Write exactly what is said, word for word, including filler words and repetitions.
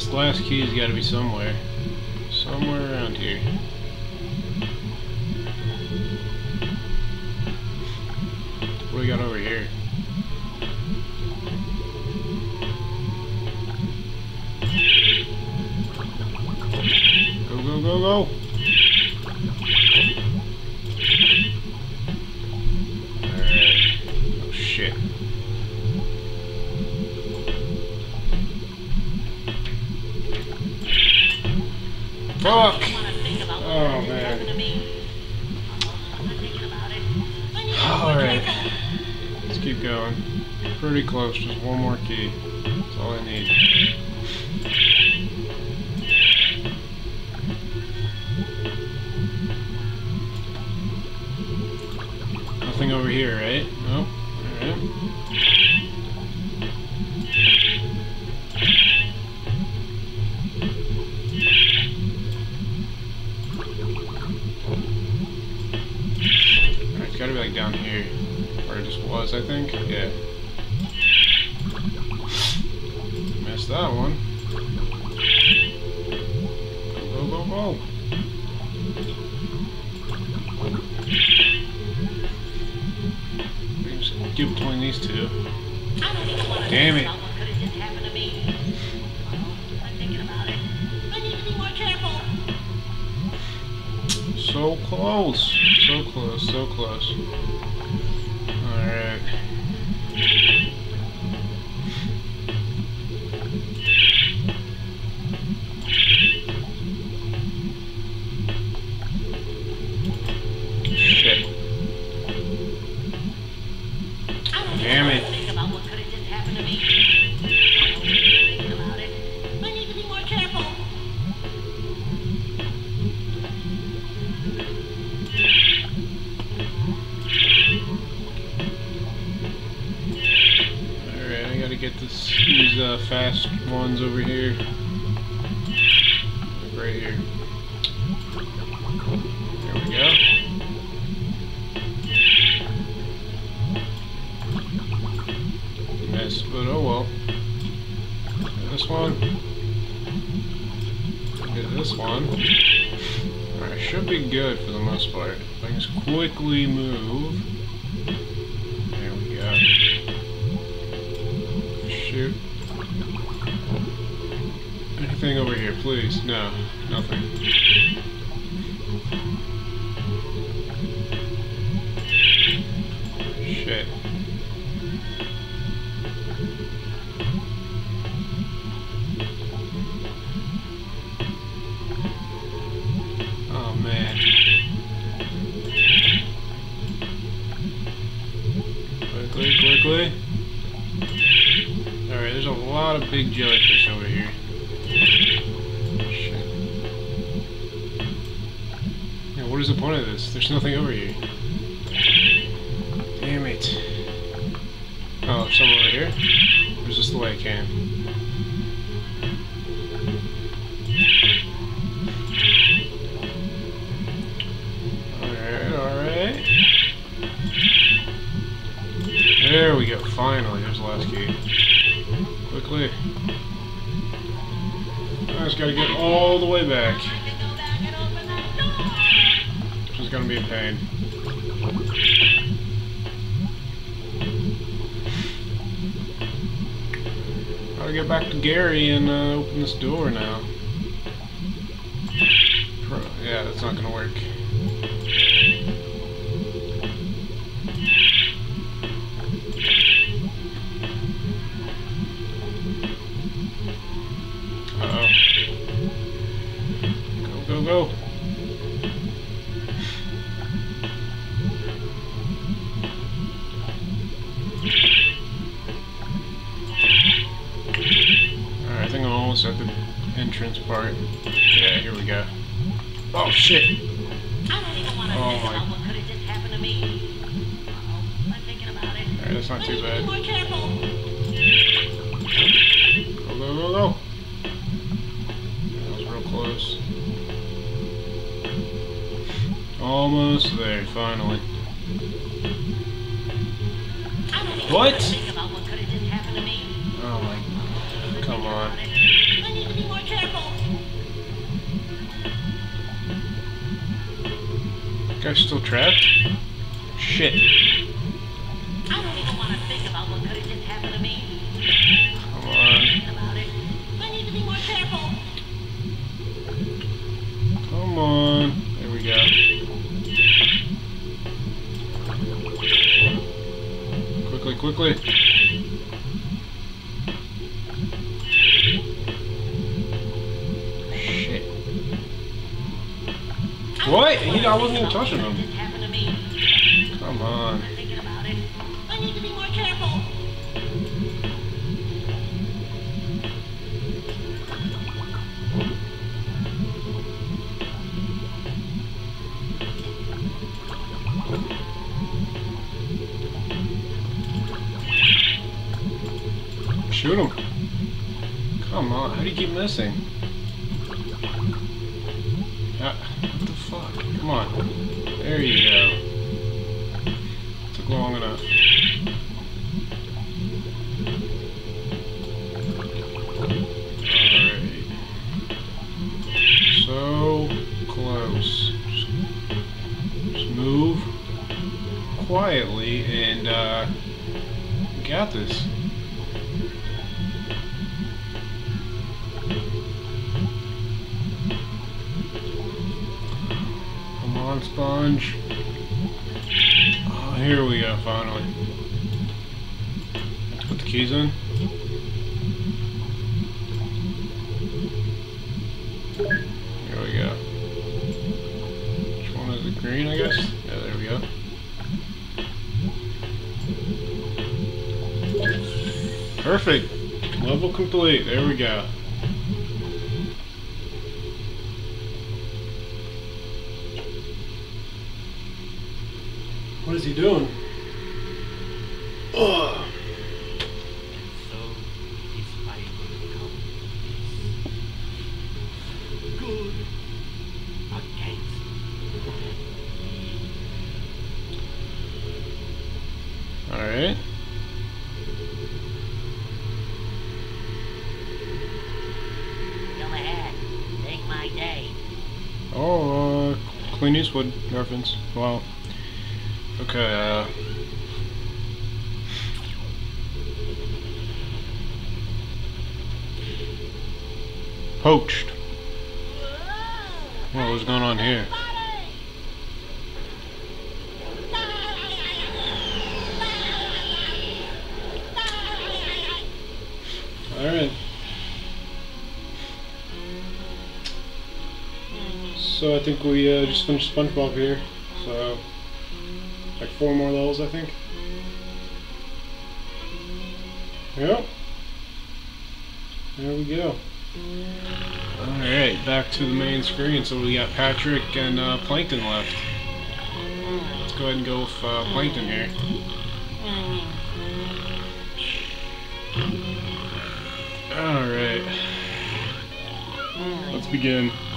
This last key's got to be somewhere. Somewhere around here. What do we got over here? Go, go, go, go! Alright. Oh shit. Fuck! Oh man. Alright. Let's keep going. Pretty close, just one more key. That's all I need. Nothing over here, right? Nope. Alright. Alright, it's gotta be like down here. Where it just was, I think. Yeah. Missed that one. Go, go, go, go. Get between these two. Damn it. So close. So close, so close. Alright. Shit. Damn it. Alright, I gotta get this, these uh, fast ones over here. Like right here. There we go. Miss, but oh well. Get this one. Get this one. Alright, should be good for the most part. If I can just quickly move. There we go. Shoot. Anything over here, please? No, nothing. Shit. Oh man. Quickly, quickly. Alright, there's a lot of big jellyfish over here. Shit. Yeah, what is the point of this? There's nothing over here. Damn it. Oh, there's some over here? Or is this the way I came? Alright, alright. There we go, finally, there's the last key. Quickly. I just gotta get all the way back. Which is gonna be a pain. Gotta get back to Gary and uh, open this door now. Pro yeah, that's not gonna work. Uh-oh. Go, go, go. Alright, I think I'm almost at the entrance part. Yeah, here we go. Oh, shit! Oh my... Alright, that's not too bad. Go, go, go, go! That was real close. Almost there, finally. What? Oh my... Come on. Guy's still trapped? Shit. I don't even want to think about what could have just happened to me. Come on. Think about it. I need to be more careful. Come on. There we go. Quickly, quickly. Shit. What? He, I wasn't even touching him. Just happened to me. Come on. Thinking about it. I need to be more careful. Shoot him. Come on. How do you keep missing? Ah, what the fuck? Come on. There you go. Took long enough. Alright. So close. Just, just move quietly and uh we got this. Come on, Sponge. Oh, here we go, finally. Let's put the keys in. There we go. Which one is it? Green, I guess? Yeah, there we go. Perfect. Level complete. There we go. What is he doing? Ugh. So, this fight will become good against Alright. Go ahead. Make my day. Oh, uh, Clint Eastwood reference. Wow. Okay, uh... poached. What was going on here? Alright. So I think we uh, just finished SpongeBob here. So, like four more levels, I think. Yep. There we go. Alright, back to the main screen. So we got Patrick and uh, Plankton left. Let's go ahead and go with uh, Plankton here. Alright. Let's begin.